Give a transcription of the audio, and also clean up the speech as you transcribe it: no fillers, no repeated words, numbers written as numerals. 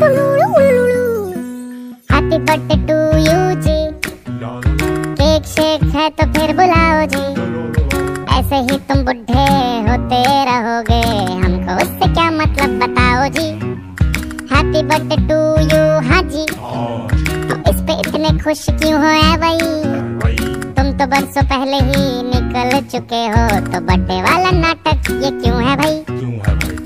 Happy birthday to you जी, cake shake है तो फिर बुलाओ जी। ऐसे ही तुम बुढ़े होते रहोगे, हमको उससे क्या मतलब बताओ जी। हैप्पी बर्थडे टू यू हाँ जी, तो इस पे इतने खुश क्यों हो ऐ भाई? तुम तो बरसों पहले ही निकल चुके हो, तो बर्थडे वाला नाटक ये क्यों है भाई?